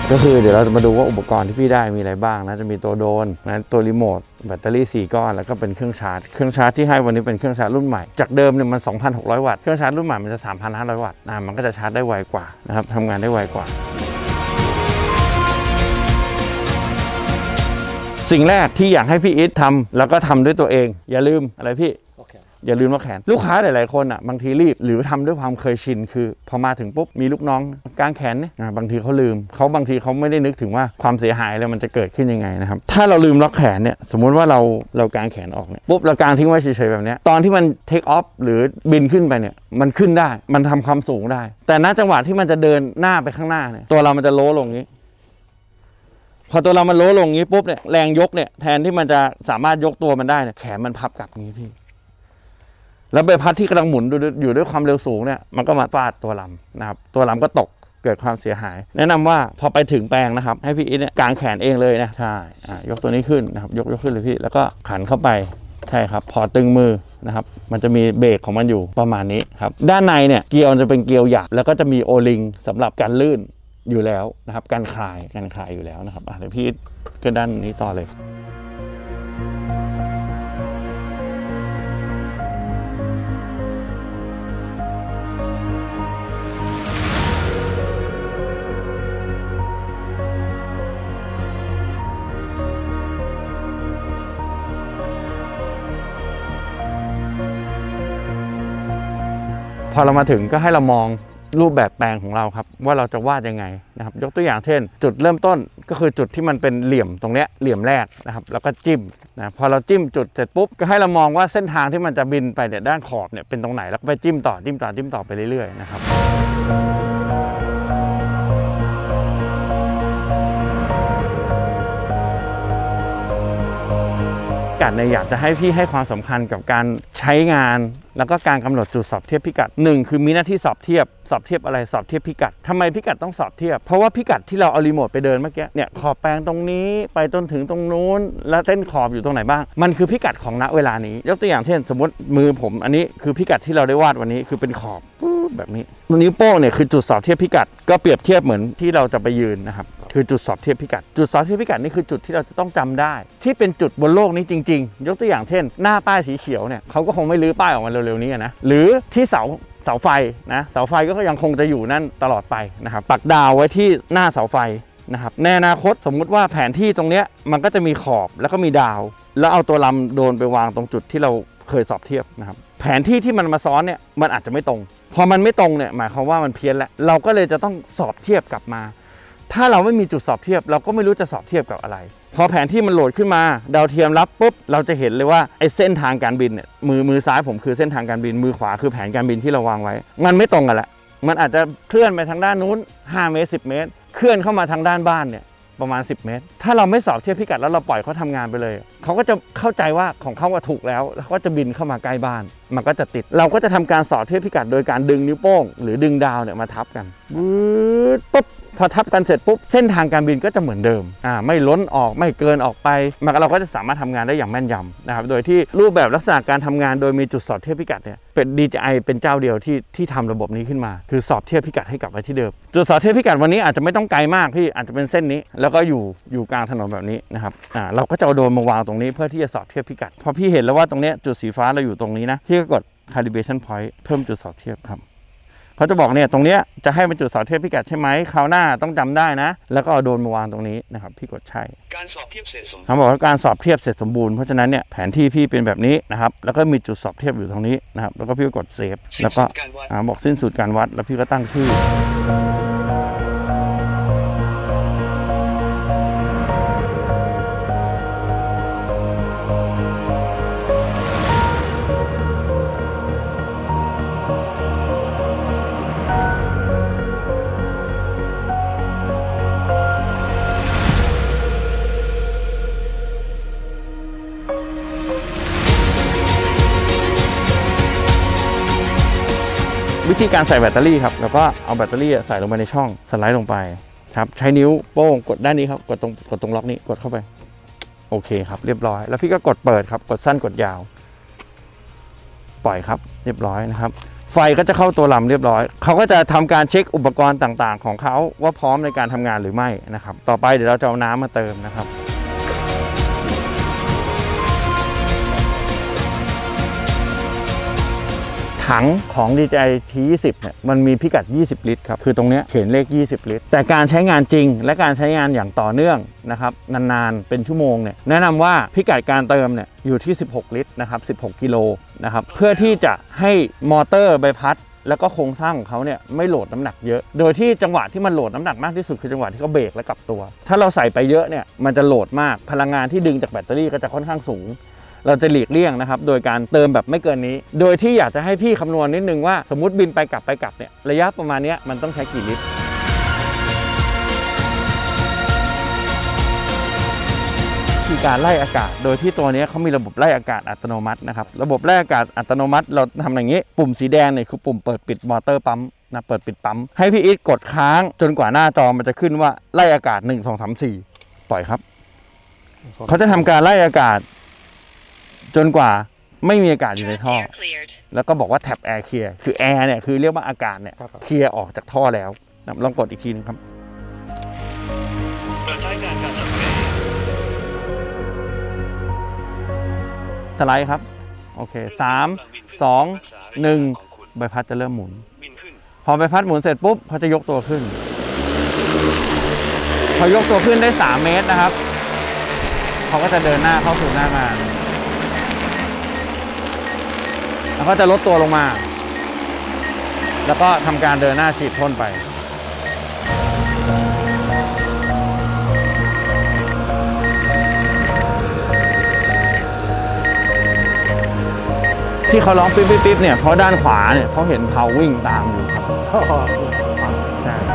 ก็คือเดี๋ยวเราจะมาดูว่าอุปกรณ์ที่พี่ได้มีอะไรบ้างนะจะมีตัวโดรนนะตัวรีโมทแบตเตอรี่4ก้อนแล้วก็เป็นเครื่องชาร์จที่ให้วันนี้เป็นเครื่องชาร์จรุ่นใหม่จากเดิมเนี่ยมัน 2,600 วัตต์เครื่องชาร์จรุ่นใหม่มันจะ 3,500 วัตต์มันก็จะชาร์จได้ไวกว่านะครับทำงานได้ไวกว่าสิ่งแรกที่อยากให้พี่อีททำแล้วก็ทำด้วยตัวเองอย่าลืมอะไรพี่อย่าลืมล็อกแขนลูกค้าหลายๆคนบางทีรีบหรือทำด้วยความเคยชินคือพอมาถึงปุ๊บมีลูกน้องกางแขนเนี่ยบางทีเขาลืมบางทีเขาไม่ได้นึกถึงว่าความเสียหายแล้วมันจะเกิดขึ้นยังไงนะครับถ้าเราลืมล็อกแขนเนี่ยสมมุติว่าเรากางแขนออกเนี่ยปุ๊บเรากางทิ้งไว้เฉยๆแบบนี้ตอนที่มันเทคออฟหรือบินขึ้นไปเนี่ยมันขึ้นได้มันทำความสูงได้แต่ณจังหวะที่มันจะเดินหน้าไปข้างหน้าเนี่ยตัวเรามันจะโล้ลงนี้พอตัวเรามันโล้ลงนี้ปุ๊บเนี่ยแรงยกเนี่ยแทนที่มันจะสามารถยกตัวมันได้เนี่ยแขนมันพับกลับงี้พี่แล้วใบพัดที่กำลังหมุนอยู่ด้วยความเร็วสูงเนี่ยมันก็มาฟาดตัวลำนะครับตัวลำก็ตกเกิดความเสียหายแนะนำว่าพอไปถึงแปลงนะครับให้พี่อีทเนี่ยกางแขนเองเลยนะใช่ยกตัวนี้ขึ้นนะครับยกขึ้นเลยพี่แล้วก็ขันเข้าไปใช่ครับพอตึงมือนะครับมันจะมีเบรกของมันอยู่ประมาณนี้ครับด้านในเนี่ยเกลียวจะเป็นเกลียวหยาบแล้วก็จะมีโอลิงสำหรับการลื่นอยู่แล้วนะครับการคลายอยู่แล้วนะครับเดี๋ยวพี่ขึ้นด้านนี้ต่อเลยพอเรามาถึงก็ให้เรามองรูปแบบแปลงของเราครับว่าเราจะวาดยังไงนะครับยกตัวอย่างเช่นจุดเริ่มต้นก็คือจุดที่มันเป็นเหลี่ยมตรงเนี้ยเหลี่ยมแรกนะครับแล้วก็จิ้มนะพอเราจิ้มจุดเสร็จปุ๊บก็ให้เรามองว่าเส้นทางที่มันจะบินไปเนี่ยด้านขอบเนี่ยเป็นตรงไหนแล้วก็ไปจิ้มต่อไปเรื่อยๆนะครับการอยากจะให้พี่ให้ความสำคัญกับการใช้งานแล้วก็การกำหนดจุดสอบเทียบพิกัด1คือมีหน้าที่สอบเทียบอะไรสอบเทียบพิกัดทำไมพิกัดต้องสอบเทียบเพราะว่าพิกัดที่เราเอารีโมทไปเดินเมื่อกี้เนี่ยขอบแปลงตรงนี้ไปจนถึงตรงนู้นแล้วเส้นขอบอยู่ตรงไหนบ้างมันคือพิกัดของณเวลานี้ยกตัวอย่างเช่นสมมติมือผมอันนี้คือพิกัดที่เราได้วาดวันนี้คือเป็นขอบแบบนี้นิ้วโป้งเนี่ยคือจุดสอบเทียบพิกัดก็เปรียบเทียบเหมือนที่เราจะไปยืนนะครับคือจุดสอบเทียบพิกัดจุดสอบเทียบพิกัดนี่คือจุดที่เราจะต้องจำได้ที่เป็นจุดบนโลกนี้จริงๆยกตัวอย่างเช่นหน้าป้ายสีเขียวเนี่ยเขาก็คงไม่รื้อป้ายออกมาเร็วๆนี้นะหรือที่เสาไฟนะเสาไฟก็ยังคงจะอยู่นั่นตลอดไปนะครับปักดาวไว้ที่หน้าเสาไฟนะครับในอนาคตสมมุติว่าแผนที่ตรงเนี้ยมันก็จะมีขอบแล้วก็มีดาวแล้วเอาตัวลำโดนไปวางตรงจุดที่เราเคยสอบเทียบนะครับแผนที่ที่มันมาซ้อนเนี่ยมันอาจจะไม่ตรงพอมันไม่ตรงเนี่ยหมายความว่ามันเพี้ยนแล้วเราก็เลยจะต้องสอบเทียบกลับมาถ้าเราไม่มีจุดสอบเทียบเราก็ไม่รู้จะสอบเทียบกับอะไรพอแผนที่มันโหลดขึ้นมาดาวเทียมรับปุ๊บเราจะเห็นเลยว่าไอ้เส้นทางการบินเนี่ยมือซ้ายผมคือเส้นทางการบินมือขวาคือแผนการบินที่เราวางไว้มันไม่ตรงกันละมันอาจจะเคลื่อนไปทางด้านนู้น5 เมตร 10 เมตรเคลื่อนเข้ามาทางด้านบ้านเนี่ยประมาณ10 เมตรถ้าเราไม่สอบเทียบพิกัดแล้วเราปล่อยเขาทำงานไปเลยเขาก็จะเข้าใจว่าของเขาว่าถูกแล้วเขาก็จะบินเข้ามาใกล้บ้านมันก็จะติดเราก็จะทำการสอบเทียบพิกัดโดยการดึงนิ้วโป้งหรือดึงดาวเนี่ยมาทับกันปุ๊บพอทับกันเสร็จปุ๊บเส้นทางการบินก็จะเหมือนเดิมไม่ล้นออกไม่เกินออกไปเราก็จะสามารถทำงานได้อย่างแม่นยำนะครับโดยที่รูปแบบลักษณะการทำงานโดยมีจุดสอบเทียบพิกัดเนี่ยเป็น DJI เป็นเจ้าเดียวที่ทำระบบนี้ขึ้นมาคือสอบเทียบพิกัดให้กลับไปที่เดิมจุดสอบเทียบพิกัดวันนี้อาจจะไม่ต้องไกลมากพี่อาจจะเป็นเส้นนี้แล้วก็อยู่กลางถนนแบบนี้นะครับเราก็จะเอาโดรนมาวางตรงนี้เพื่อที่จะสอบเทียบพิกัดพอพี่เห็นแล้วว่าตรงนี้จุดสีฟ้าเราอยู่ตรงนี้นะพี่ก็กด calibration point เพิ่มจุดสอบเทียบครับเขาจะบอกเนี่ยตรงเนี้ยจะให้เป็นจุดสอบเทียบพิกัดใช่ไหมคราวหน้าต้องจำได้นะแล้วก็เอาโดรนมาวางตรงนี้นะครับพี่กดใช่การสอบเทียบเสร็จสมบูรณ์เขาบอกว่าการสอบเทียบเสร็จสมบูรณ์เพราะฉะนั้นเนี่ยแผนที่พี่เป็นแบบนี้นะครับแล้วก็มีจุดสอบเทียบอยู่ตรงนี้นะครับแล้วก็พี่ก็กดเซฟแล้วก็บอกสิ้นสุดการวัดแล้วพี่ก็ตั้งชื่อวิธีการใส่แบตเตอรี่ครับแล้วก็เอาแบตเตอรี่ใส่ลงไปในช่องสไลด์ลงไปครับใช้นิ้วโป้งกดด้านนี้ครับกดตรงล็อกนี้กดเข้าไปโอเคครับเรียบร้อยแล้วพี่ก็กดเปิดครับกดสั้นกดยาวปล่อยครับเรียบร้อยนะครับไฟก็จะเข้าตัวลำเรียบร้อยเขาก็จะทำการเช็คอุปกรณ์ต่างๆของเขาว่าพร้อมในการทำงานหรือไม่นะครับต่อไปเดี๋ยวเราจะเอาน้ำมาเติมนะครับถังของ DJI T20 เนี่ยมันมีพิกัด20 ลิตรครับคือตรงนี้เขียนเลข20 ลิตรแต่การใช้งานจริงและการใช้งานอย่างต่อเนื่องนะครับนานๆเป็นชั่วโมงเนี่ยแนะนำว่าพิกัดการเติมเนี่ยอยู่ที่16 ลิตรนะครับ16 กิโลนะครับเพื่อที่จะให้มอเตอร์ใบพัดแล้วก็โครงสร้างของเขาเนี่ยไม่โหลดน้ำหนักเยอะโดยที่จังหวะที่มันโหลดน้ำหนักมากที่สุดคือจังหวะที่เขาเบรกและกลับตัวถ้าเราใส่ไปเยอะเนี่ยมันจะโหลดมากพลังงานที่ดึงจากแบตเตอรี่ก็จะค่อนข้างสูงเราจะหลีกเลี่ยงนะครับโดยการเติมแบบไม่เกินนี้โดยที่อยากจะให้พี่คำนวณนิดนึงว่าสมมุติบินไปกลับเนี่ยระยะประมาณนี้มันต้องใช้กี่ลิตรคือการไล่อากาศโดยที่ตัวนี้เขามีระบบไล่อากาศอัตโนมัตินะครับระบบไล่อากาศอัตโนมัติเราทำอย่างนี้ปุ่มสีแดงเนี่ยคือปุ่มเปิดปิดมอเตอร์ปั๊มนะเปิดปิดปั๊มให้พี่อีทกดค้างจนกว่าหน้าจอมันจะขึ้นว่าไล่อากาศ1 2 3 4ปล่อยครับเขาจะทำการไล่อากาศจนกว่าไม่มีอากาศอยู่ในท่อแล้วก็บอกว่าแท็บแอร์เคลียร์คือแอร์เนี่ยคือเรียกว่าอากาศเนี่ยเคลียร์ออกจากท่อแล้วลองกดอีกทีนึงครับสไลด์ครับโอเค3 2 1ใบพัดจะเริ่มหมุนพอใบพัดหมุนเสร็จปุ๊บเขาจะยกตัวขึ้นพอยกตัวขึ้นได้3 เมตรนะครับเขาก็จะเดินหน้าเข้าสู่หน้างานแล้วก็จะลดตัวลงมาแล้วก็ทำการเดินหน้าฉีดพ่นไปที่เขาร้องปิ๊บปิ๊บเนี่ยเพราะด้านขวาเนี่ยเขาเห็นเผาวิ่งตามอยู่ครับใช่